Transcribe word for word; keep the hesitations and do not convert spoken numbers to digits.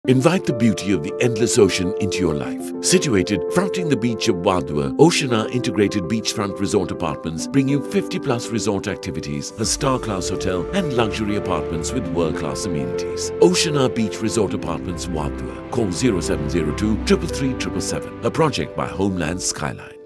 Invite the beauty of the endless ocean into your life. Situated fronting the beach of Wadduwa, Oceana integrated beachfront resort apartments bring you fifty plus resort activities, a star-class hotel and luxury apartments with world-class amenities. Oceana Beach Resort Apartments, Wadduwa. Call zero seven zero two, three three three seven seven seven. A project by Homeland Skyline.